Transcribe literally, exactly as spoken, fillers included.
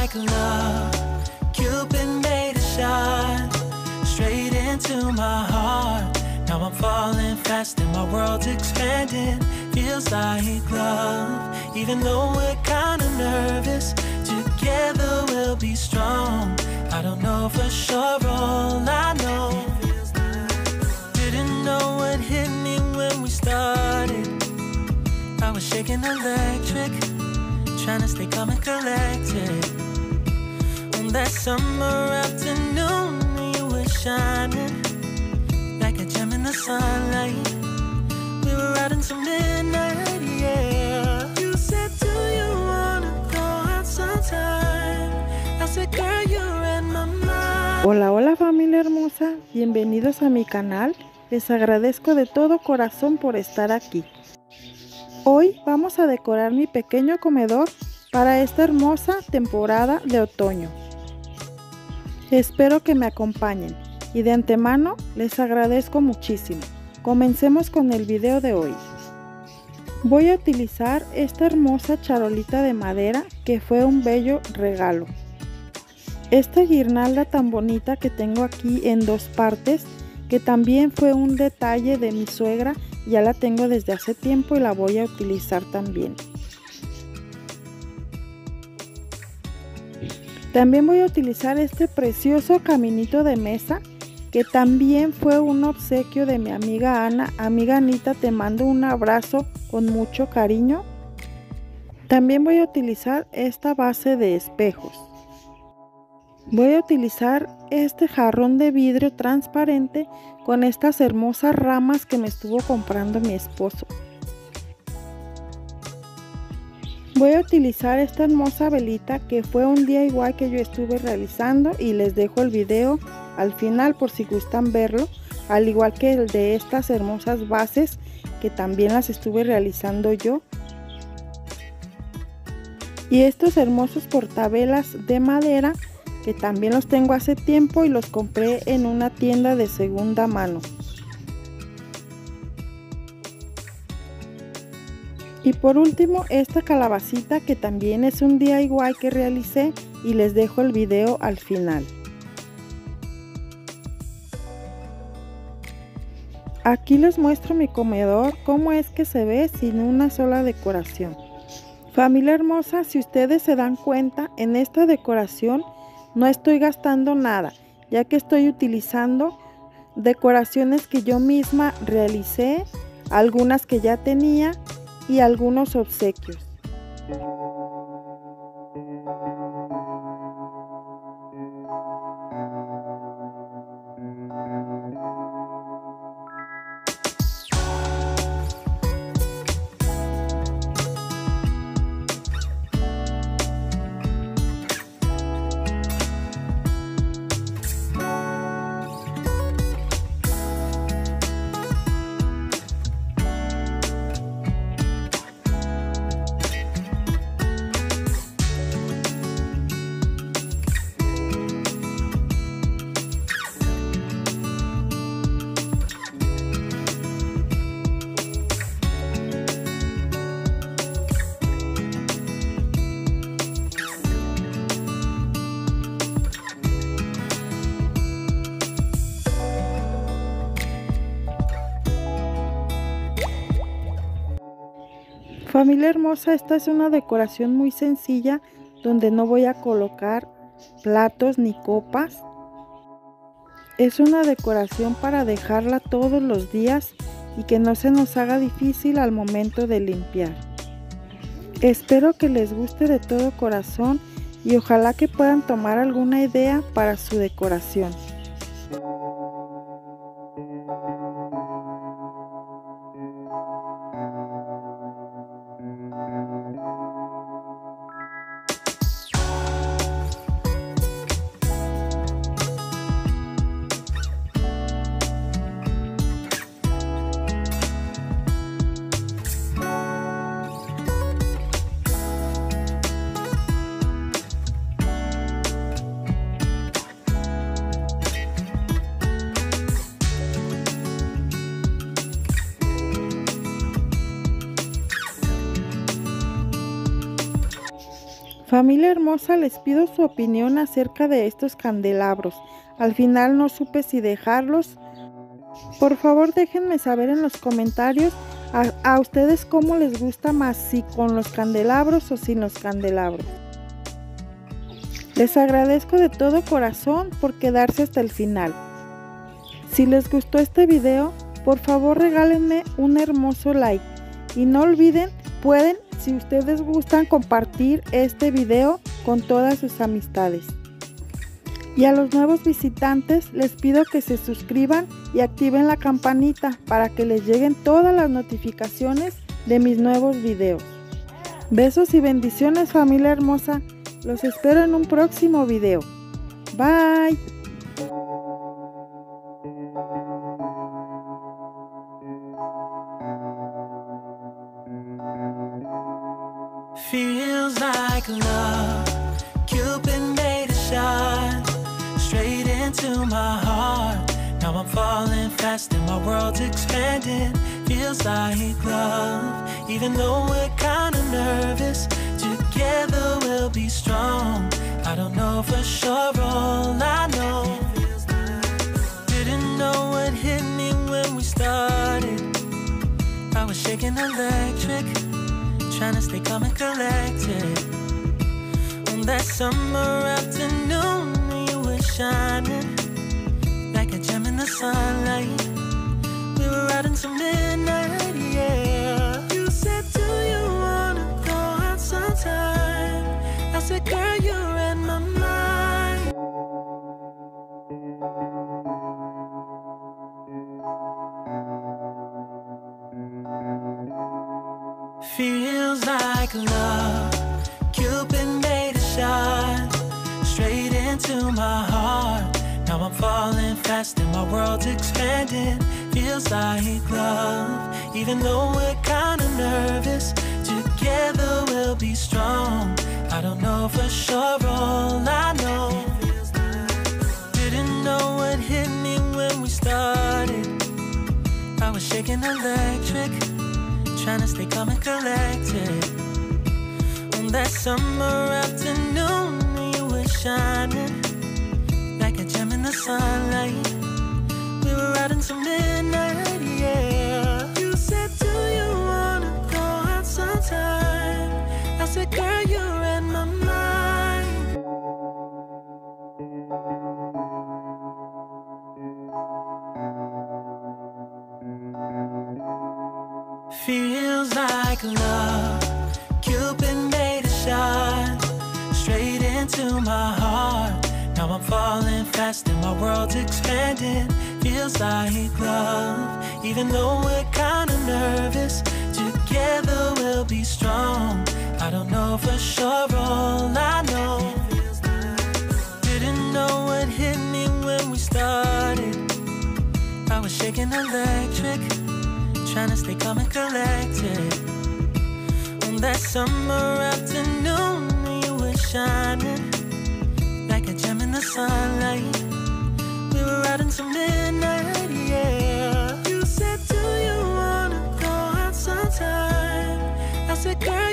like love. Cupid made a shot straight into my heart. Now I'm falling fast and my world's expanding. Feels like love, even though we're kinda nervous. Together we'll be strong. I don't know for sure, all I know. Didn't know what hit me when we started. I was shaking electric, trying to stay calm and collected. On that summer afternoon, you were shining like a gem in the sunlight. We were out until midnight, yeah. You said, do you wanna go out sometime? I said, girl, you're in my mind. Hola, hola familia hermosa, bienvenidos a mi canal. Les agradezco de todo corazón por estar aquí. Hoy vamos a decorar mi pequeño comedor para esta hermosa temporada de otoño. Espero que me acompañen y de antemano les agradezco muchísimo. Comencemos con el video de hoy. Voy a utilizar esta hermosa charolita de madera que fue un bello regalo. Esta guirnalda tan bonita que tengo aquí en dos partes, que también fue un detalle de mi suegra, ya la tengo desde hace tiempo y la voy a utilizar también. También voy a utilizar este precioso caminito de mesa, que también fue un obsequio de mi amiga Ana. Amiga Anita, te mando un abrazo con mucho cariño. También voy a utilizar esta base de espejos. Voy a utilizar este jarrón de vidrio transparente con estas hermosas ramas que me estuvo comprando mi esposo. Voy a utilizar esta hermosa velita que fue un D I Y que yo estuve realizando y les dejo el video al final por si gustan verlo, al igual que el de estas hermosas bases que también las estuve realizando yo. Y estos hermosos portavelas de madera que también los tengo hace tiempo y los compré en una tienda de segunda mano. Y por último, esta calabacita que también es un D I Y que realicé y les dejo el video al final. Aquí les muestro mi comedor, cómo es que se ve sin una sola decoración. Familia hermosa, si ustedes se dan cuenta, en esta decoración no estoy gastando nada, ya que estoy utilizando decoraciones que yo misma realicé, algunas que ya tenía y algunos obsequios. Familia hermosa, esta es una decoración muy sencilla donde no voy a colocar platos ni copas. Es una decoración para dejarla todos los días y que no se nos haga difícil al momento de limpiar. Espero que les guste de todo corazón y ojalá que puedan tomar alguna idea para su decoración. Familia hermosa, les pido su opinión acerca de estos candelabros. Al final no supe si dejarlos. Por favor, déjenme saber en los comentarios a, a ustedes cómo les gusta más, si con los candelabros o sin los candelabros. Les agradezco de todo corazón por quedarse hasta el final. Si les gustó este video, por favor regálenme un hermoso like. Y no olviden, pueden, si ustedes gustan, compartir este video con todas sus amistades. Y a los nuevos visitantes les pido que se suscriban y activen la campanita para que les lleguen todas las notificaciones de mis nuevos videos. Besos y bendiciones, familia hermosa. Los espero en un próximo video. Bye. Feels like love, Cupid made a shot straight into my heart. Now I'm falling fast and my world's expanding. Feels like love, even though we're kinda nervous. Together we'll be strong. I don't know for sure, all I know. Didn't know what hit me when we started. I was shaking electric, trying to stay calm and collected. On that summer afternoon, you were shining like a gem in the sunlight. We were riding till midnight, yeah. You said, do you wanna go out sometime? I said, girl, you're in my mind. Feels like love, Cupid made a shot straight into my heart. Now I'm falling fast and my world's expanding. Feels like love, even though we're kinda nervous. Together we'll be strong. I don't know for sure, all I know. Didn't know what hit me when we started. I was shaking electric, trying to stay calm and collected. On that summer afternoon, you were shining like a gem in the sunlight. We were riding till midnight, yeah. You said, do you wanna go out sometime? I said, girl, you're in my mind. Feels like love, Cupid made a shot straight into my heart. Now I'm falling fast and my world's expanding. Feels like love, even though we're kinda nervous. Together we'll be strong. I don't know for sure, all I know. Didn't know what hit me when we started. I was shaking electric, trying to stay calm and collected. On that summer afternoon, you were shining like a gem in the sunlight. We were riding till midnight, yeah. You said, do you wanna go out sometime? I said, girl,